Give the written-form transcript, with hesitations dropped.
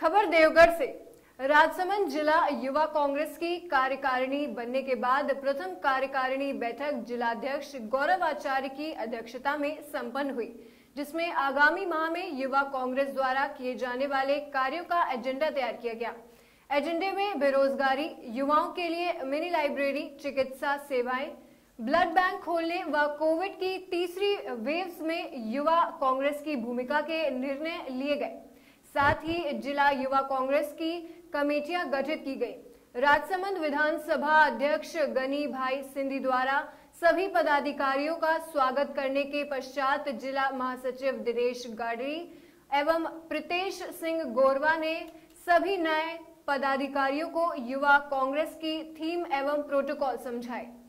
खबर देवगढ़ से। राजसमंद जिला युवा कांग्रेस की कार्यकारिणी बनने के बाद प्रथम कार्यकारिणी बैठक जिलाध्यक्ष गौरव आचार्य की अध्यक्षता में संपन्न हुई, जिसमें आगामी माह में युवा कांग्रेस द्वारा किए जाने वाले कार्यों का एजेंडा तैयार किया गया। एजेंडे में बेरोजगारी, युवाओं के लिए मिनी लाइब्रेरी, चिकित्सा सेवाएं, ब्लड बैंक खोलने व कोविड की तीसरी वेव्स में युवा कांग्रेस की भूमिका के निर्णय लिए गए। साथ ही जिला युवा कांग्रेस की कमेटियां गठित की गई। राजसमंद विधानसभा अध्यक्ष गनी भाई सिंधी द्वारा सभी पदाधिकारियों का स्वागत करने के पश्चात जिला महासचिव दिनेश गाडरी एवं प्रीतेश सिंह गोरवा ने सभी नए पदाधिकारियों को युवा कांग्रेस की थीम एवं प्रोटोकॉल समझाए।